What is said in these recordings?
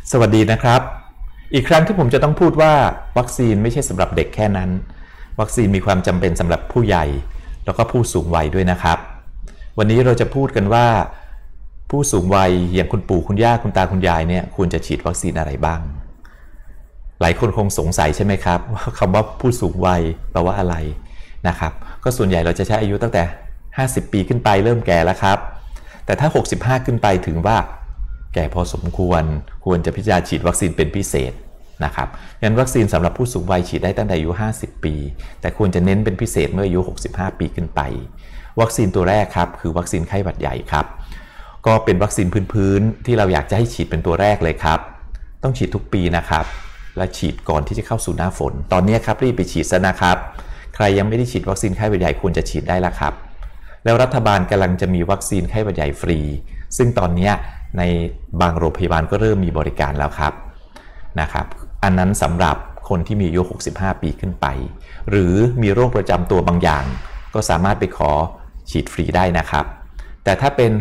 สวัสดีนะครับอีกครั้งที่ผมจะต้องพูดว่าวัคซีนไม่ใช่สำหรับเด็กแค่นั้นวัคซีนมีความจำเป็นสำหรับผู้ใหญ่แล้วก็ผู้สูงวัยด้วยนะครับวันนี้เราจะพูดกันว่าผู้สูงวัยอย่างคุณปู่คุณย่าคุณตาคุณยายเนี่ยควรจะฉีดวัคซีนอะไรบ้างหลายคนคงสงสัยใช่ไหมครับว่าคำว่าผู้สูงวัยแปลว่าอะไรนะครับก็ส่วนใหญ่เราจะใช้อายุตั้งแต่50 ปีขึ้นไปเริ่มแก่แล้วครับแต่ถ้า65ขึ้นไปถึงว่าแก่พอสมควรจะพิจารณาฉีดวัคซีนเป็นพิเศษนะครับงั้นวัคซีนสำหรับผู้สูงวัยฉีดได้ตั้งแต่อายุ50 ปีแต่ควรจะเน้นเป็นพิเศษเมื่ออายุ65 ปีขึ้นไปวัคซีนตัวแรกครับคือวัคซีนไข้หวัดใหญ่ครับก็เป็นวัคซีนพื้นๆที่เราอยากจะให้ฉีดเป็นตัวแรกเลยครับต้องฉีดทุกปีนะครับและฉีดก่อนที่จะเข้าสู่หน้าฝนตอนนี้ครับรีบไปฉีดซะนะครับใครยังไม่ได้ฉีดวัคซีนไข้หวัดใหญ่ควรจะฉีดได้แล้วครับแล้วรัฐบาลกำลังจะมีวัคซีนไข้หวัดใหญ่ฟรีซึ่งตอนนี้ในบางโรงพยาบาลก็เริ่มมีบริการแล้วครับนะครับอันนั้นสำหรับคนที่มีอายุ65 ปีขึ้นไปหรือมีโรคประจำตัวบางอย่างก็สามารถไปขอฉีดฟรีได้นะครับแต่ถ้าเป็น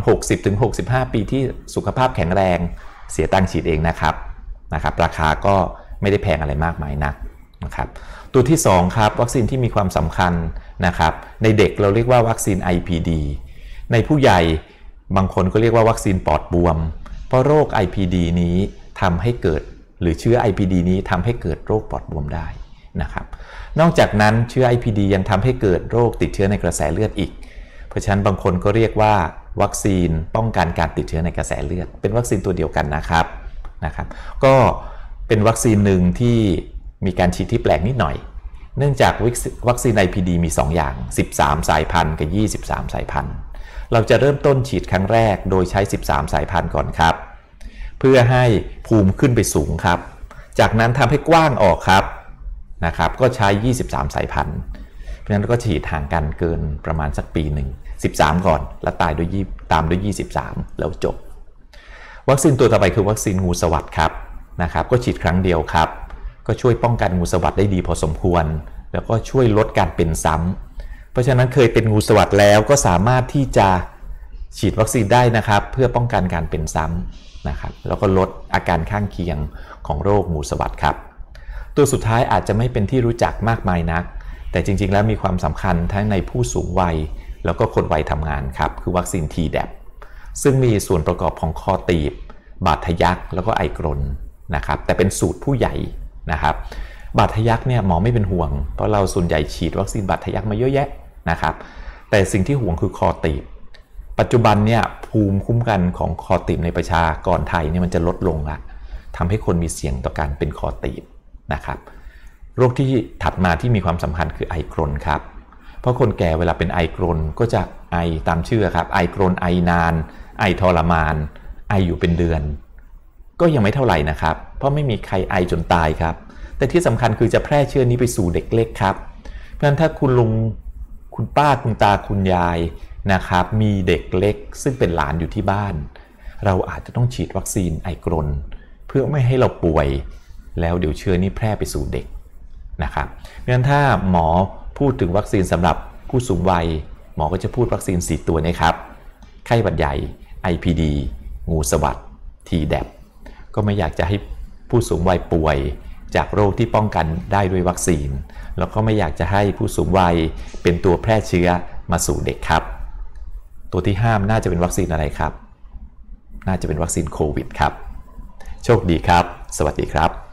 60-65 ปีที่สุขภาพแข็งแรงเสียตังค์ฉีดเองนะครับราคาก็ไม่ได้แพงอะไรมากมายนักนะครับตัวที่2ครับวัคซีนที่มีความสำคัญนะครับในเด็กเราเรียกว่าวัคซีน IPD ในผู้ใหญ่บางคนก็เรียกว่าวัคซีนปอดบวมเพราะโรค IPD นี้ทำให้เกิดหรือเชื้อ IPD นี้ทำให้เกิดโรคปอดบวมได้นะครับนอกจากนั้นเชื้อ IPD ยังทำให้เกิดโรคติดเชื้อในกระแสเลือดอีกเพราะฉะนั้นบางคนก็เรียกว่าวัคซีนป้องกันการติดเชื้อในกระแสเลือดเป็นวัคซีนตัวเดียวกันนะครับก็เป็นวัคซีนหนึ่งที่มีการฉีดที่แปลกนิดหน่อยเนื่องจากวัคซีน IPD มี2อย่าง13 สายพันธุ์กับ23 สายพันธุ์เราจะเริ่มต้นฉีดครั้งแรกโดยใช้13 สายพันธุ์ก่อนครับเพื่อให้ภูมิขึ้นไปสูงครับจากนั้นทำให้กว้างออกครับก็ใช้23 สายพันธุ์เพราะฉะนั้นก็ฉีดห่างกันเกินประมาณสักปีหนึ่ง13ก่อนแล้วตามด้วย23แล้วจบวัคซีนตัวต่อไปคือวัคซีนงูสวัสด์ครับก็ฉีดครั้งเดียวครับก็ช่วยป้องกันงูสวัสด์ได้ดีพอสมควรแล้วก็ช่วยลดการเป็นซ้ำเพราะฉะนั้นเคยเป็นงูสวัสด์แล้วก็สามารถที่จะฉีดวัคซีนได้นะครับเพื่อป้องกันการเป็นซ้ำแล้วก็ลดอาการข้างเคียงของโรคงูสวัสด์ครับตัวสุดท้ายอาจจะไม่เป็นที่รู้จักมากมายนักแต่จริงๆแล้วมีความสำคัญทั้งในผู้สูงวัยแล้วก็คนวัยทำงานครับคือวัคซีน Tdap ซึ่งมีส่วนประกอบของคอตีบบาดทะยักแล้วก็ไอกรนแต่เป็นสูตรผู้ใหญ่บาดทะยักเนี่ยหมอไม่เป็นห่วงเพราะเราส่วนใหญ่ฉีดวัคซีนบาดทะยักมาเยอะแยะแต่สิ่งที่ห่วงคือคอตีบปัจจุบันเนี่ยภูมิคุ้มกันของคอตีบในประชากรไทยเนี่ยมันจะลดลงละทำให้คนมีเสี่ยงต่อการเป็นคอตีบโรคที่ถัดมาที่มีความสำคัญคือไอกรนครับเพราะคนแก่เวลาเป็นไอกรนก็จะไอตามชื่อครับไอกรนไอนานไอทรมานไออยู่เป็นเดือนก็ยังไม่เท่าไหร่นะครับเพราะไม่มีใครไอจนตายครับแต่ที่สำคัญคือจะแพร่เชื้อนี้ไปสู่เด็กเล็กครับเพราะฉะนั้นถ้าคุณลุงคุณป้าคุณตาคุณยายมีเด็กเล็กซึ่งเป็นหลานอยู่ที่บ้านเราอาจจะต้องฉีดวัคซีนไอกรนเพื่อไม่ให้เราป่วยแล้วเดี๋ยวเชื้อนี้แพร่ไปสู่เด็กเพราะฉะนั้นถ้าหมอพูดถึงวัคซีนสำหรับผู้สูงวัยหมอก็จะพูดวัคซีน4ตัวนี้ครับไข้หวัดใหญ่ IPD งูสวัสด์ Tdap ก็ไม่อยากจะให้ผู้สูงวัยป่วยจากโรคที่ป้องกันได้ด้วยวัคซีนแล้วก็ไม่อยากจะให้ผู้สูงวัยเป็นตัวแพร่เชื้อมาสู่เด็กครับตัวที่ห้ามน่าจะเป็นวัคซีนอะไรครับน่าจะเป็นวัคซีนโควิดครับโชคดีครับสวัสดีครับ